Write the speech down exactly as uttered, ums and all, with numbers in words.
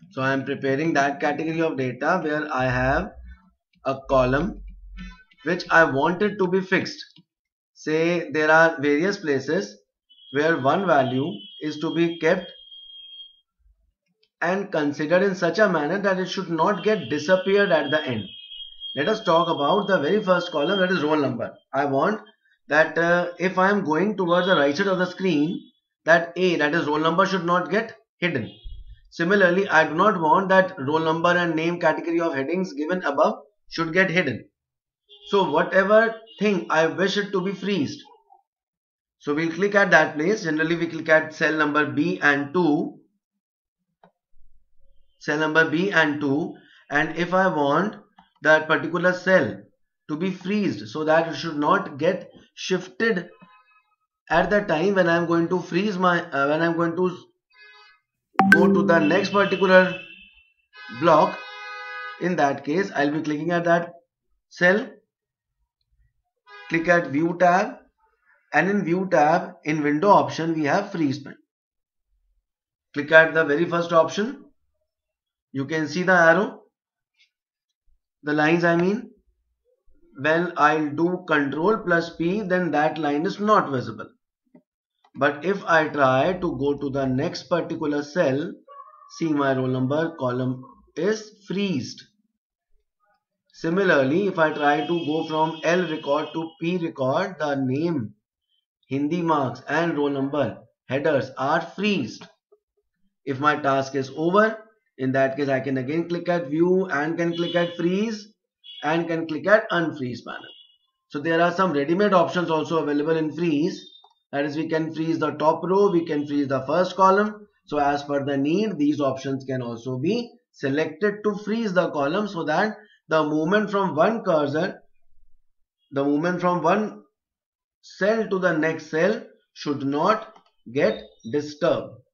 So I am preparing that category of data where I have a column which I wanted to be fixed. Say there are various places where one value is to be kept and considered in such a manner that it should not get disappeared at the end. Let us talk about the very first column, that is roll number. I want that uh, if I am going towards the right side of the screen, that A, that is roll number, should not get hidden. Similarly, I do not want that roll number and name category of headings given above should get hidden. So whatever thing I wish it to be freezed. So we'll click at that place. Generally we click at cell number B and two. Cell number B and two. And if I want that particular cell to be freezed so that it should not get shifted at the time when I am going to freeze my, uh, when I am going to go to the next particular block, in that case I'll be clicking at that cell, click at view tab, and in view tab in window option we have freeze pen. Click at the very first option. You can see the arrow, the lines I mean. When I'll do control plus P, then that line is not visible. But if I try to go to the next particular cell, see my roll number column is freezed. Similarly, if I try to go from L record to P record, the name, Hindi marks and roll number headers are freezed. If my task is over, in that case I can again click at view and can click at freeze and can click at unfreeze panel. So there are some ready-made options also available in freeze. That is, we can freeze the top row, we can freeze the first column. So as per the need, these options can also be selected to freeze the column so that the movement from one cursor, the movement from one cell to the next cell should not get disturbed.